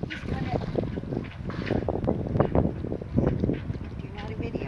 He's doing it. Do you want a video?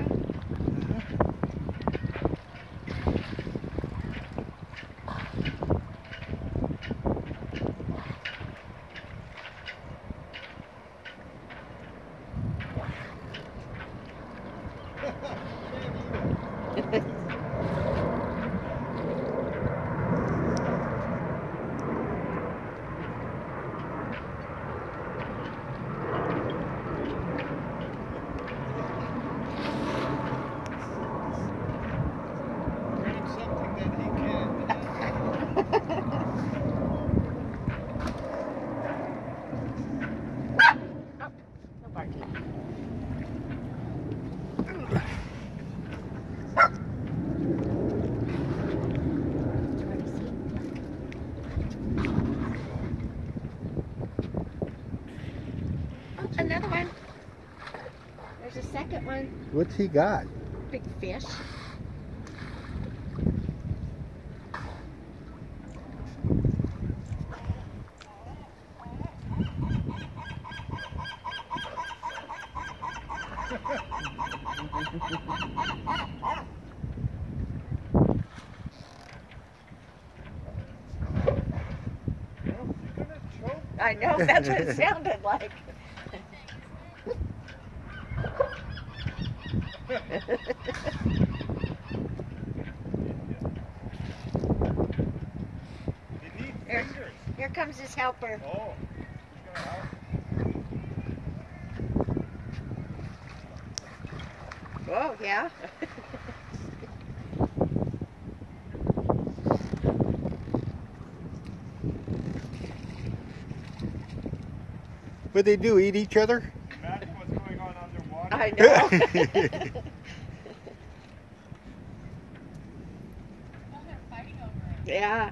No barking. Oh, another one. There's a second one. What's he got? Big fish. I know, that's what it sounded like. Here comes his helper. Oh, he's gonna help. Oh, yeah. What they do, eat each other? Imagine what's going on underwater. I know. Oh, they're fighting over it. Yeah.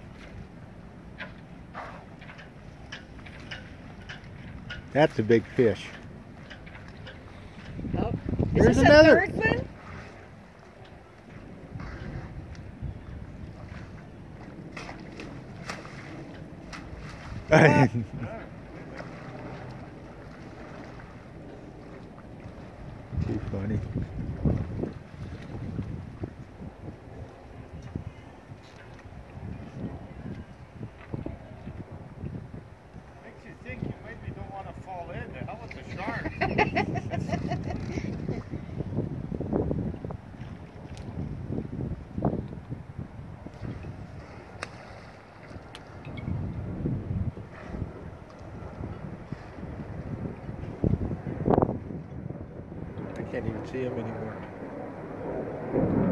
That's a big fish. Oh, There's is this another. a third one? Too funny. Makes you think you maybe don't want to fall in. The hell with the shark. I can't even see him anymore.